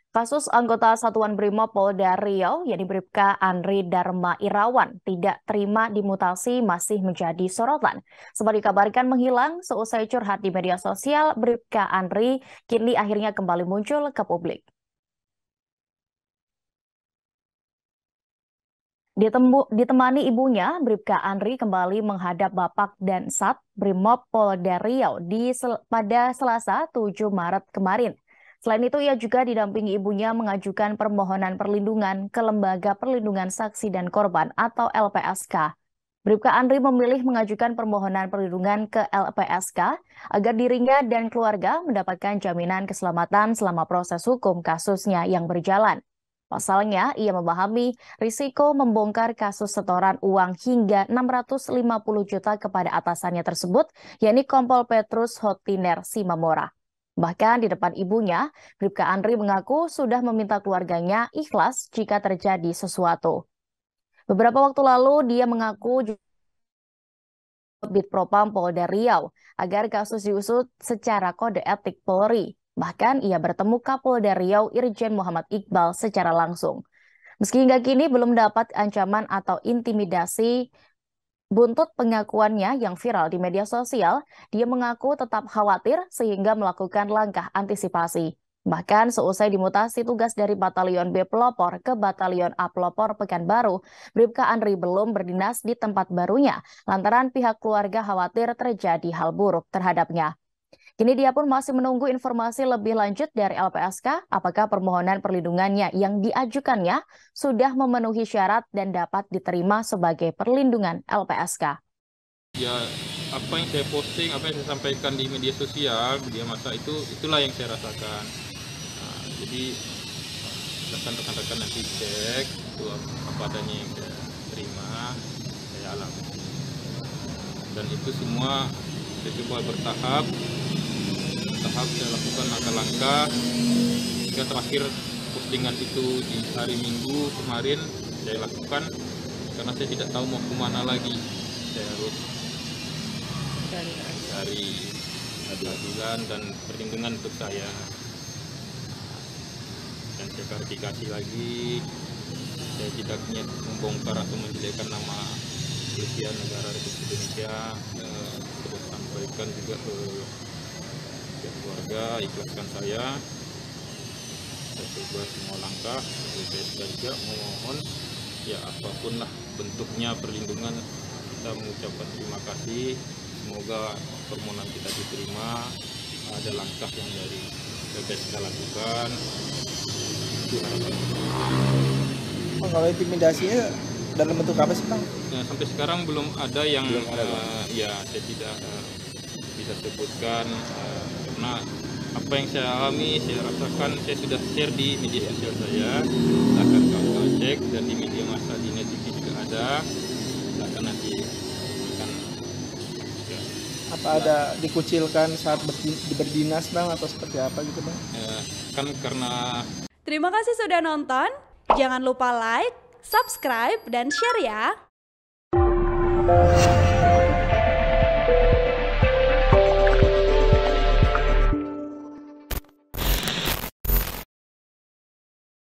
Kasus anggota Satuan Brimob Polda Riau, yakni Bribka Andri Dharma Irawan, tidak terima dimutasi masih menjadi sorotan. Sempat dikabarkan menghilang seusai curhat di media sosial, Bribka Andri kini akhirnya kembali muncul ke publik. Ditemani ibunya, Bribka Andri kembali menghadap Bapak dan Sat Brimob Polda Riau pada Selasa 7 Maret kemarin. Selain itu, ia juga didampingi ibunya mengajukan permohonan perlindungan ke Lembaga Perlindungan Saksi dan Korban atau LPSK. Bribka Andri memilih mengajukan permohonan perlindungan ke LPSK agar dirinya dan keluarga mendapatkan jaminan keselamatan selama proses hukum kasusnya yang berjalan. Pasalnya, ia memahami risiko membongkar kasus setoran uang hingga 650 juta kepada atasannya tersebut, yakni Kompol Petrus Hotiner Simamora. Bahkan di depan ibunya, Bribka Andri mengaku sudah meminta keluarganya ikhlas jika terjadi sesuatu. Beberapa waktu lalu, dia mengaku Bitpropam Polda Riau agar kasus diusut secara kode etik Polri. Bahkan ia bertemu Kapolda Riau Irjen Muhammad Iqbal secara langsung. Meski hingga kini belum dapat ancaman atau intimidasi, buntut pengakuannya yang viral di media sosial, dia mengaku tetap khawatir sehingga melakukan langkah antisipasi. Bahkan seusai dimutasi tugas dari Batalion B Pelopor ke Batalion A Pelopor Pekanbaru, Bribka Andri belum berdinas di tempat barunya lantaran pihak keluarga khawatir terjadi hal buruk terhadapnya. Kini dia pun masih menunggu informasi lebih lanjut dari LPSK apakah permohonan perlindungannya yang diajukannya sudah memenuhi syarat dan dapat diterima sebagai perlindungan LPSK. Ya, apa yang saya posting, apa yang saya sampaikan di media sosial, media massa itulah yang saya rasakan. Nah, jadi rekan-rekan nanti cek itu apa adanya yang saya terima, saya alami. Dan itu semua saya coba bertahap saya lakukan langkah-langkah hingga terakhir postingan itu di hari Minggu kemarin saya lakukan karena saya tidak tahu mau kemana lagi. Saya harus cari keadilan dan perlindungan untuk saya. Dan saya klarifikasi lagi, saya tidak niat membongkar atau menjelekkan nama Kepolisian Negara Republik Indonesia. Sudah sampaikan juga ke keluarga, ikhlaskan saya coba semua langkah. Saya juga memohon ya apapun lah bentuknya perlindungan, kita mengucapkan terima kasih. Semoga permohonan kita diterima. Ada langkah yang dari LPSK lakukan. Itu harapan. Kalau intimidasinya dalam bentuk apa sih, Bang? Nah, sampai sekarang belum ada yang ya saya tidak bisa sebutkan karena apa yang saya alami, saya rasakan, saya sudah share di media sosial saya. Akan kawan-kawan cek dan di media massa di Net TV juga ada. Akan nanti akan ya. Apa ada dikucilkan saat berdinas, Bang, atau seperti apa gitu, Bang? Kan karena. Terima kasih sudah nonton. Jangan lupa like, subscribe, dan share ya.